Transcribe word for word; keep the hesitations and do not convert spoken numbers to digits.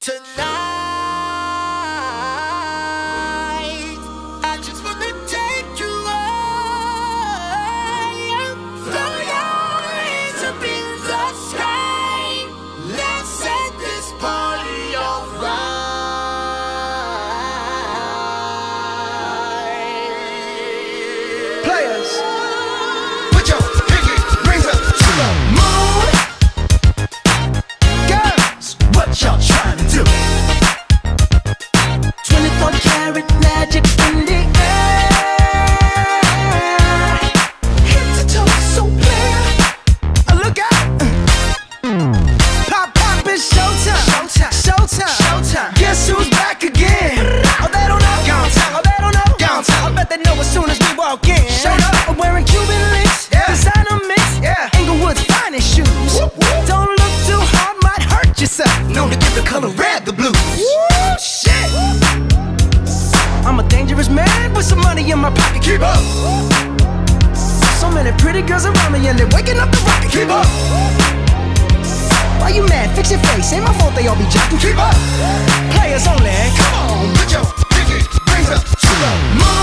Tonight, I just wanna take you high. Throw your hands up in the sky. Let's set this party on fire. Players, put your pinky rings up to the moon. Girls, what y'all trying to do? twenty-four karat magic in the air. Head to toe so clear. Oh, look out! Pop, pop, it's showtime. Showtime. Showtime. Showtime. Guess who's back again? Oh, they don't know. Gone time. Oh, they don't know. Gone time. I bet they know as soon as we walk in. Showed up. I'm wearing Cuban links. Yeah. Designer mix. Yeah. Inglewood's finest shoes. Whoop, whoop. Don't look too hard, might hurt yourself. Known to give the color red the blues. Woo, shit. I'm a dangerous man with some money in my pocket. Keep up. So many pretty girls around me and they're waking up the rocket. Keep up. Why you mad? Fix your face. Ain't my fault they all be jocking. Keep up. Players only. Come on, put your pinky rings up to the moon.